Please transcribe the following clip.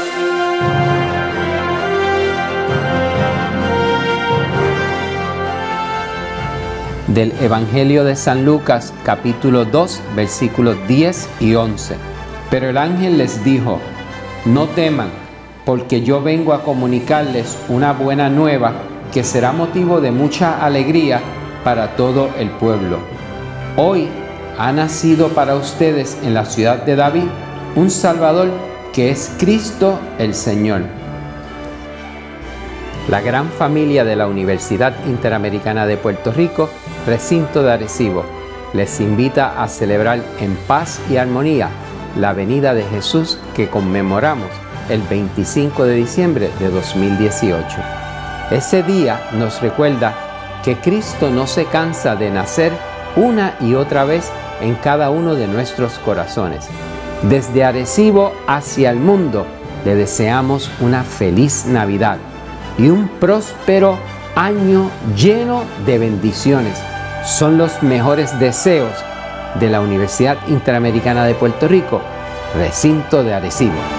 Del Evangelio de San Lucas, capítulo 2, versículos 10 y 11. Pero el ángel les dijo: no teman, porque yo vengo a comunicarles una buena nueva que será motivo de mucha alegría para todo el pueblo. Hoy ha nacido para ustedes en la ciudad de David un Salvador, que es Cristo el Señor. La gran familia de la Universidad Interamericana de Puerto Rico, recinto de Arecibo, les invita a celebrar en paz y armonía la venida de Jesús que conmemoramos el 25 de diciembre de 2018. Ese día nos recuerda que Cristo no se cansa de nacer una y otra vez en cada uno de nuestros corazones. Desde Arecibo hacia el mundo le deseamos una feliz Navidad y un próspero año lleno de bendiciones. Son los mejores deseos de la Universidad Interamericana de Puerto Rico, recinto de Arecibo.